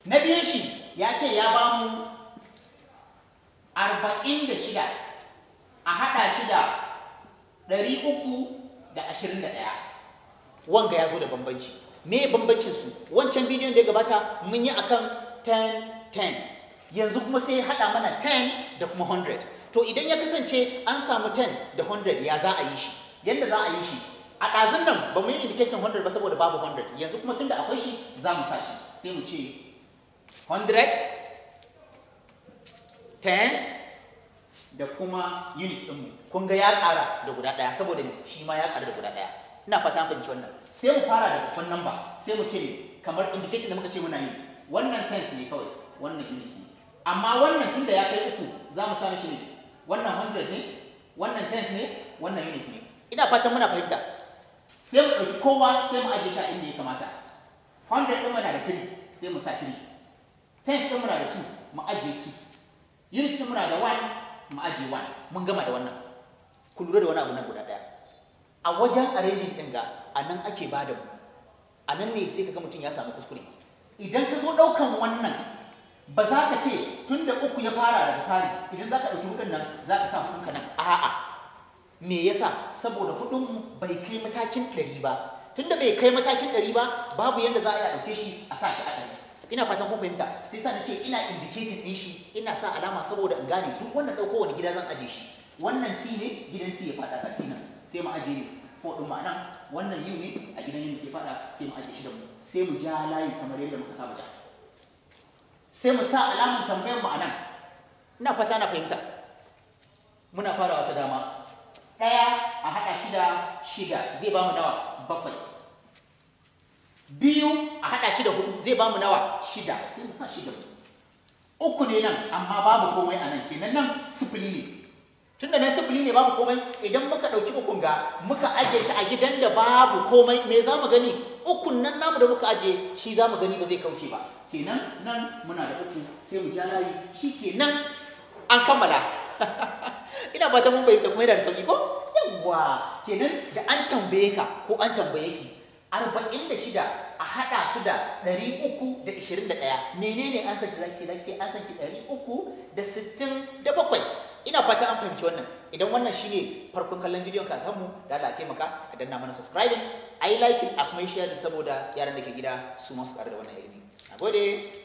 Na biyun shi ya ce ya ba mu 46 a haɗa shi da 321. Wanga ya zo da bambanci. Me bambancin su? Wancan bidiyon da ya gabata mun yi akan 10-10. Yanzu kuma sai ya haɗa mana 10 da kuma 100. To idan ya kasance an samu 10 da 100 ya za a yi shi? Yadda za a yi shi, a ɗazun nan ba mu yi indicating 100 ba saboda babu 100. Yanzu kuma tun da akwai shi za mu sa shi. Sai mu ce 100 tens da kuma unit ɗinmu. Kun ga ya ƙara da guda ɗaya saboda shi ma ya ƙara da guda ɗaya. Ina fata fahimci wannan. Sai mu fara da babban number. Sai mu ce kamar indicating da muka ce muna yi. Wannan tens ne kawai, wannan unit ne. Amma wannan tun da ya kai uku za mu sa mishi ne. Wannan 100 ne, wannan tens ne, wannan unit ne. Ina fatan muna fahimta. Sai mu ɗauki kowa sai mu ajiye shi a inda ya kamata. 100 ɗin muna da 3 sai mu sa 3. Tens ɗin muna da 2 mu ajiye 2. Unit ɗin muna da 1 mu ajiye 1. Mun gama da wannan. Ku lura da wani abu na guda ɗaya. A wajen arranging ɗin ga a nan ake ba da mu. A nan ne sai ka ga mutum ya samu kuskure. Idan ka zo ɗaukan wannan ba za ka ce tun da uku ya fara daga fari idan za ka ɗauki hudun nan za ka sa hudunka nan. A'a. Me yasa? Saboda hudun bai kai matakin 100 ba. Tun da bai kai matakin 100 ba babu yadda za a yi a ɗauke shi a sa shi a 100. Ina fatan kun fahimta. Sai sa na ce ina indicating ɗin shi ina sa alama saboda in gane duk wannan ɗauko wani gida zan aje shi. Wannan T ne gidan T ya faɗa ka T nan. Sai mu aje ne 4 ɗin ma'anan wannan U ne a gidan unit ya faɗa sai mu aje shi da mu. Sai mu ja layi kamar yadda muka saba ja. Sai mu sa alamun tambayar mu a nan. Ina fata na fahimta. Muna farawa ta dama. 1 a haɗa shi da 6 zai ba mu nawa? 7. 2 a haɗa shi da 4 zai ba mu nawa? 6. Sai mu sa 6. 3 ne nan amma babu komai a nan kenan nan 0 ne. Tunda nan 0 ne babu komai idan muka ɗauki 3 ga muka ajiye shi a gidan da babu komai me za mu gani? 3 nan namu da muka ajiye shi za mu gani ba zai kauce ba. Kenan nan muna da 3 sai mu ja layi shi kenan an kammala. Ina ba ta mun fahimta kuma yana da sauki ko? Yawwa kenan da an tambaye ka ko an tambaye ki 46 a haɗa su da 321 menene an saki zaki an saki 367. Ina fata an fahimci wannan. Idan wannan shine farkon kallon bidiyon ka kanmu da Allah taimaka a danna mana subscribing, ayi liking a kuma share saboda yaran da ke gida su masu ƙara da wannan ilimi. Nagode.